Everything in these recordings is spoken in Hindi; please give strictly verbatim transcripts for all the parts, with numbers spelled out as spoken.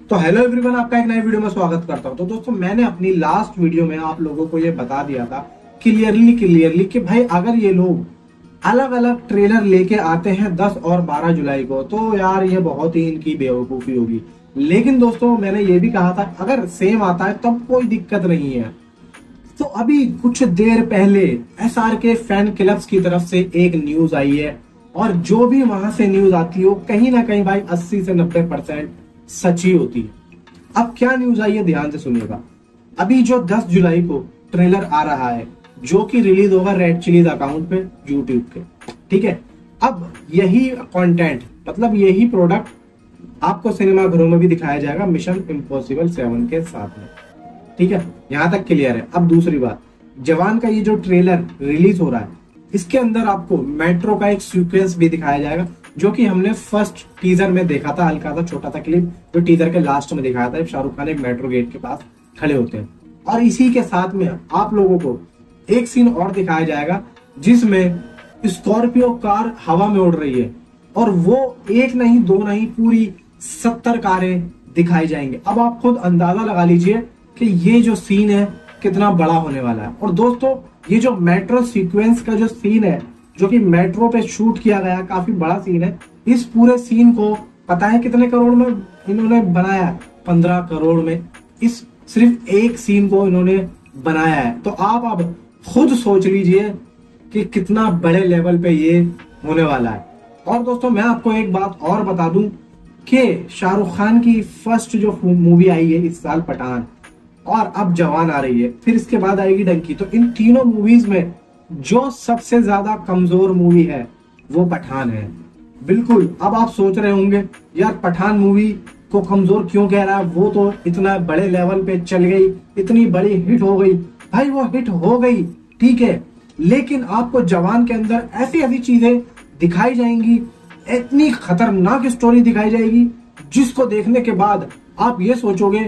तो हेलो एवरीवन, आपका एक नए वीडियो में स्वागत करता हूं। तो दोस्तों, मैंने अपनी लास्ट वीडियो में आप लोगों को ये बता दिया था क्लियरली क्लियरली कि भाई अगर ये लोग अलग अलग ट्रेलर लेके आते हैं दस और बारह जुलाई को तो यार ये बहुत ही इनकी बेवकूफी होगी। लेकिन दोस्तों, मैंने ये भी कहा था अगर सेम आता है तब कोई दिक्कत नहीं है। तो अभी कुछ देर पहले S R K fan clubs की तरफ से एक न्यूज आई है और जो भी वहां से न्यूज आती है वो कहीं ना कहीं भाई अस्सी से नब्बे परसेंट सच्ची होती है। अब क्या न्यूज आई है, ध्यान से सुनिएगा। अभी जो दस जुलाई को ट्रेलर आ रहा है जो कि रिलीज होगा रेड चिलीज अकाउंट पे यूट्यूब के, ठीक है। अब यही कंटेंट मतलब यही प्रोडक्ट आपको सिनेमा घरों में भी दिखाया जाएगा मिशन इम्पॉसिबल सेवन के साथ में, ठीक है। यहां तक क्लियर है। अब दूसरी बात, जवान का ये जो ट्रेलर रिलीज हो रहा है इसके अंदर आपको मेट्रो का एक सीक्वेंस भी दिखाया जाएगा जो कि हमने फर्स्ट टीजर में देखा था। हल्का सा छोटा सा क्लिप जो टीजर के लास्ट में दिखाया था, शाहरुख खान एक मेट्रो गेट के पास खड़े होते हैं। और इसी के साथ में आप लोगों को एक सीन और दिखाया जाएगा जिसमें स्कॉर्पियो कार हवा में उड़ रही है और वो एक नहीं दो नहीं पूरी सत्तर कारें दिखाई जाएंगे। अब आप खुद अंदाजा लगा लीजिए कि ये जो सीन है कितना बड़ा होने वाला है। और दोस्तों, ये जो मेट्रो सीक्वेंस का जो सीन है जो कि मेट्रो पे शूट किया गया, काफी बड़ा सीन है। इस पूरे सीन को पता है कितने करोड़ में इन्होंने बनाया? पंद्रह करोड़ में इस सिर्फ एक सीन को इन्होंने बनाया है। तो आप अब खुद सोच लीजिए कि कितना बड़े लेवल पे ये होने वाला है। और दोस्तों, मैं आपको एक बात और बता दूं कि शाहरुख खान की फर्स्ट जो मूवी आई है इस साल पठान, और अब जवान आ रही है, फिर इसके बाद आएगी डंकी। तो इन तीनों मूवीज में जो सबसे ज्यादा कमजोर मूवी है वो पठान है। बिल्कुल। अब आप सोच रहे होंगे यार पठान मूवी को कमजोर क्यों कह रहा है, वो तो इतना बड़े लेवल पे चल गई, इतनी बड़ी हिट हो गई। भाई वो हिट हो गई, ठीक है, लेकिन आपको जवान के अंदर ऐसी ऐसी चीजें दिखाई जाएंगी, इतनी खतरनाक स्टोरी दिखाई जाएगी जिसको देखने के बाद आप ये सोचोगे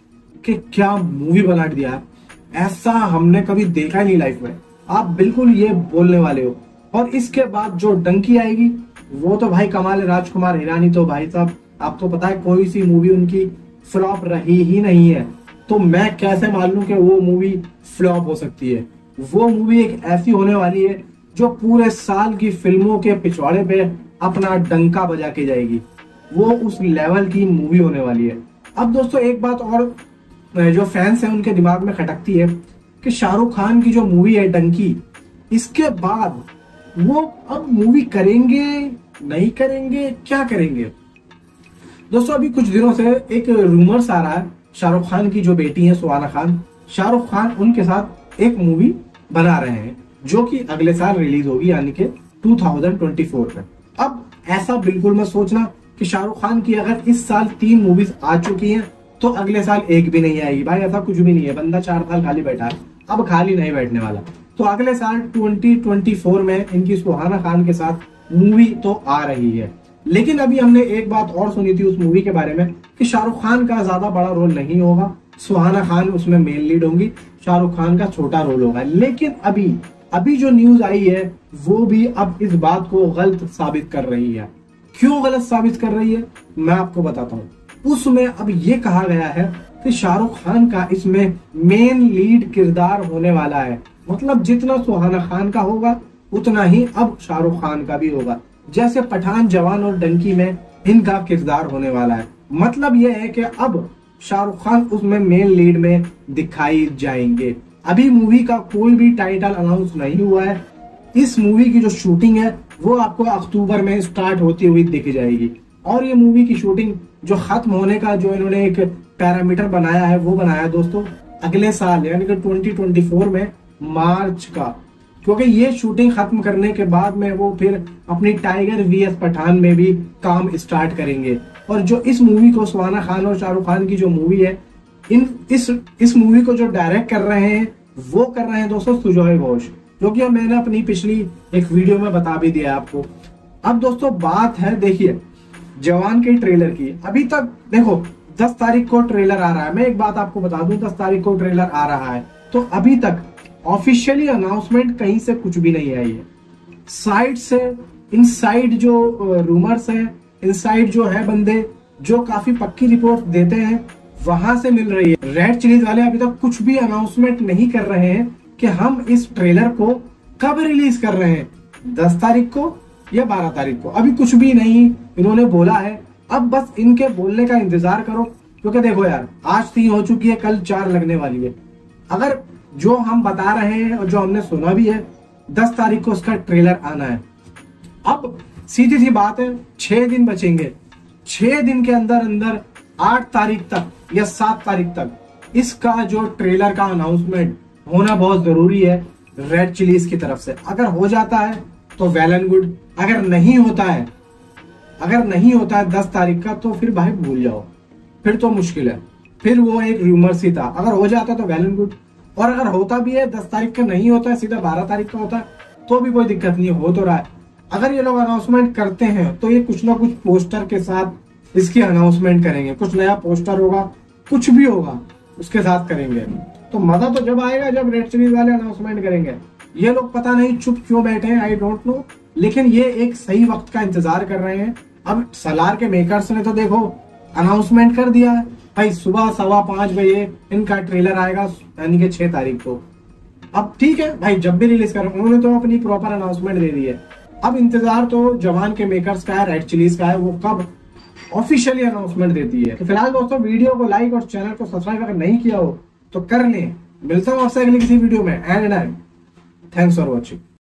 कि क्या मूवी बना दिया, ऐसा हमने कभी देखा ही नहीं लाइफ में। आप बिल्कुल ये बोलने वाले हो। और इसके बाद जो डंकी आएगी वो तो भाई कमाल है। राजकुमार हिरानी तो भाई साहब आपको पता है कोई सी मूवी उनकी फ्लॉप रही ही नहीं है। तो मैं कैसे मान लूं कि वो मूवी फ्लॉप हो सकती है। वो मूवी एक ऐसी होने वाली है जो पूरे साल की फिल्मों के पिछवाड़े पे अपना डंका बजा के जाएगी। वो उस लेवल की मूवी होने वाली है। अब दोस्तों, एक बात और जो फैंस हैं उनके दिमाग में खटकती है कि शाहरुख खान की जो मूवी है डंकी, इसके बाद वो अब मूवी करेंगे नहीं करेंगे, क्या करेंगे? दोस्तों, अभी कुछ दिनों से एक रूमर्स आ रहा है शाहरुख खान की जो बेटी है सुहाना खान, शाहरुख खान उनके साथ एक मूवी बना रहे हैं जो कि अगले साल रिलीज होगी, यानी कि दो हज़ार चौबीस में। अब ऐसा बिल्कुल मत सोचना कि शाहरुख खान की अगर इस साल तीन मूवीज आ चुकी हैं तो अगले साल एक भी नहीं आएगी। भाई ऐसा कुछ भी नहीं है। बंदा चार साल खाली बैठा है, अब खाली नहीं बैठने वाला। तो अगले साल दो हज़ार चौबीस में इनकी सुहाना खान के साथ मूवी तो आ रही है। लेकिन अभी हमने एक बात और सुनी थी उस मूवी के बारे में कि शाहरुख खान का ज्यादा बड़ा रोल नहीं होगा, सुहाना खान उसमें मेन लीड होंगी, शाहरुख खान का छोटा रोल होगा। लेकिन अभी अभी जो न्यूज आई है वो भी अब इस बात को गलत साबित कर रही है। क्यों गलत साबित कर रही है मैं आपको बताता हूँ। उसमें अब ये कहा गया है कि शाहरुख खान का इसमें मेन लीड किरदार होने वाला है। मतलब जितना सुहाना खान का होगा उतना ही अब शाहरुख खान का भी होगा। जैसे पठान, जवान और डंकी में इनका किरदार होने वाला है। मतलब यह है कि अब शाहरुख खान उसमें मेन लीड में दिखाई जाएंगे। अभी मूवी का कोई भी टाइटल अनाउंस नहीं हुआ है। इस मूवी की जो शूटिंग है वो आपको अक्टूबर में स्टार्ट होती हुई दिख जाएगी। और ये मूवी की शूटिंग जो खत्म होने का जो इन्होंने एक पैरामीटर बनाया है वो बनाया दोस्तों अगले साल यानी कि दो हज़ार चौबीस में मार्च का, क्योंकि ये शूटिंग खत्म करने के बाद में वो फिर अपनी टाइगर वीएस पठान में भी काम स्टार्ट करेंगे। और जो इस मूवी को सुहाना खान और शाहरुख खान की जो मूवी है, इन इस इस मूवी को जो डायरेक्ट कर रहे हैं वो कर रहे हैं दोस्तों सुजॉय घोष, जो कि मैंने अपनी पिछली एक वीडियो में बता भी दिया आपको। अब दोस्तों बात है, देखिए जवान के ट्रेलर की। अभी तक देखो दस तारीख को ट्रेलर आ रहा है। मैं एक बात आपको बता दूं, दस तारीख को ट्रेलर आ रहा है तो अभी तक ऑफिशियली अनाउंसमेंट कहीं से कुछ भी नहीं आई है। साइड से इनसाइड जो रूमर्स है, इनसाइड जो है बंदे जो काफी पक्की रिपोर्ट देते हैं वहां से मिल रही है। रेड चिलीज वाले अभी तक कुछ भी अनाउंसमेंट नहीं कर रहे हैं कि हम इस ट्रेलर को कब रिलीज कर रहे हैं, दस तारीख को या बारह तारीख को, अभी कुछ भी नहीं इन्होंने बोला है। अब बस इनके बोलने का इंतजार करो, क्योंकि देखो यार आज तीन हो चुकी है, कल चार लगने वाली है। अगर जो हम बता रहे हैं और जो हमने सुना भी है, दस तारीख को उसका ट्रेलर आना है। अब सीधी सी बात है, छह दिन बचेंगे, छह दिन के अंदर अंदर आठ तारीख तक या सात तारीख तक इसका जो ट्रेलर का अनाउंसमेंट होना बहुत जरूरी है रेड चिलीज की तरफ से। अगर हो जाता है तो वेल एंड गुड, अगर नहीं होता है अगर नहीं होता है दस तारीख का, तो फिर भाई भूल जाओ, फिर तो मुश्किल है, फिर वो एक रूमर्स ही था। अगर हो जाता तो वेल एंड गुड, और अगर होता भी है दस तारीख का नहीं होता है, सीधा बारह तारीख का होता है, तो भी कोई दिक्कत नहीं, हो तो रहा है। अगर ये लोग अनाउंसमेंट करते हैं तो ये कुछ ना कुछ पोस्टर के साथ इसकी अनाउंसमेंट करेंगे, कुछ नया पोस्टर होगा, कुछ भी होगा उसके साथ करेंगे। तो मजा तो जब आएगा जब रेड चिलीज वाले अनाउंसमेंट करेंगे। ये लोग पता नहीं चुप क्यों बैठे हैं, आई डोंट नो, लेकिन ये एक सही वक्त का इंतजार कर रहे हैं। अब सलार के मेकर्स ने तो देखो अनाउंसमेंट कर दिया है भाई, सुबह सवा पांच बजे इनका ट्रेलर आएगा, यानी कि छह तारीख को। अब ठीक है भाई, जब भी रिलीज करें, उन्होंने तो अपनी प्रॉपर अनाउंसमेंट दे दी है। अब इंतजार तो जवान के मेकर्स का है, रेड चिलीज का है, वो कब ऑफिशियली अनाउंसमेंट देती है। तो फिलहाल दोस्तों वीडियो को लाइक और चैनल को सब्सक्राइब अगर नहीं किया हो तो कर लें। मिलता हूं आपसे अगली किसी वीडियो में, and and thanks for watching.